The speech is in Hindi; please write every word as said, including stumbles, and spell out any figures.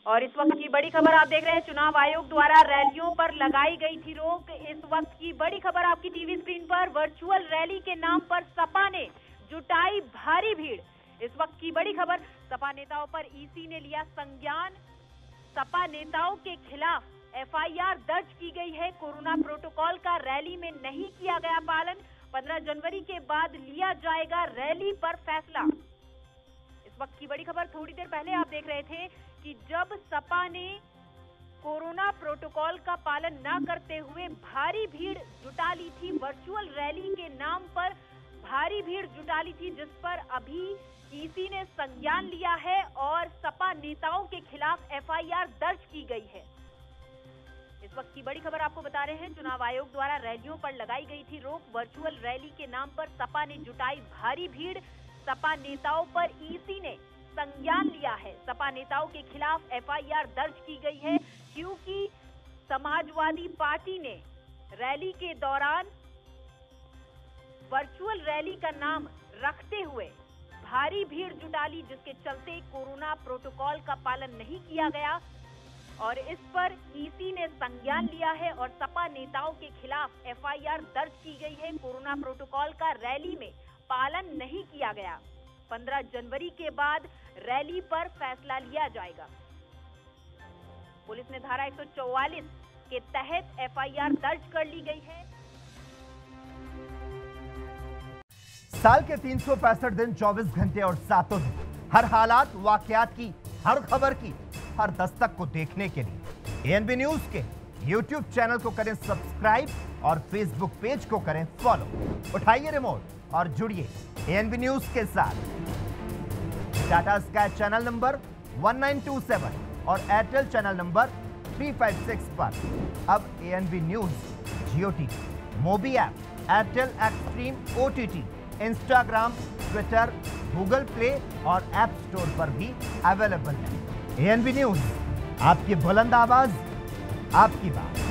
और इस वक्त की बड़ी खबर आप देख रहे हैं, चुनाव आयोग द्वारा रैलियों पर लगाई गई थी रोक। इस वक्त की बड़ी खबर आपकी टीवी स्क्रीन पर, वर्चुअल रैली के नाम पर सपा ने जुटाई भारी भीड़। इस वक्त की बड़ी खबर, सपा नेताओं पर ईसी ने लिया संज्ञान। सपा नेताओं के खिलाफ एफआईआर दर्ज की गई है। कोरोना प्रोटोकॉल का रैली में नहीं किया गया पालन। पंद्रह जनवरी के बाद लिया जाएगा रैली पर फैसला। इस वक्त की बड़ी खबर, थोड़ी देर पहले आप देख रहे थे कि जब सपा ने कोरोना प्रोटोकॉल का पालन न करते हुए भारी भीड़ जुटा ली थी, वर्चुअल रैली के नाम पर भारी भीड़ जुटा ली थी, जिस पर अभी ईसी ने संज्ञान लिया है और सपा नेताओं के खिलाफ एफआईआर दर्ज की गई है। इस वक्त की बड़ी खबर आपको बता रहे हैं, चुनाव आयोग द्वारा रैलियों पर लगाई गई थी रोक। वर्चुअल रैली के नाम पर सपा ने जुटाई भारी भीड़। सपा नेताओं पर ईसी ने संज्ञान लिया है। सपा नेताओं के खिलाफ एफआईआर दर्ज की गई है, क्योंकि समाजवादी पार्टी ने रैली के दौरान वर्चुअल रैली का नाम रखते हुए भारी भीड़ जुटा ली, जिसके चलते कोरोना प्रोटोकॉल का पालन नहीं किया गया और इस पर ईसी ने संज्ञान लिया है और सपा नेताओं के खिलाफ एफआईआर दर्ज की गई है। कोरोना प्रोटोकॉल का रैली में पालन नहीं किया गया। पंद्रह जनवरी के बाद रैली पर फैसला लिया जाएगा। पुलिस ने धारा एक सौ चौवालीस के तहत एफआईआर दर्ज कर ली गई है। साल के तीन सौ पैंसठ दिन, चौबीस घंटे और सातों दिन, हर हालात वाकयात की, हर खबर की, हर दस्तक को देखने के लिए एएनबी न्यूज के यूट्यूब चैनल को करें सब्सक्राइब और फेसबुक पेज को करें फॉलो। उठाइए रिमोट और जुड़िए एएनबी न्यूज के साथ। टाटा स्काई चैनल नंबर एक नौ दो सात और एयरटेल चैनल नंबर तीन सौ छप्पन पर अब ANB news Jio TV, mobi app, Airtel Xstream OTT, Instagram, Twitter, Google play और ऐप स्टोर पर भी अवेलेबल है। एएनबी न्यूज, आपकी बुलंद आवाज, आपकी बात।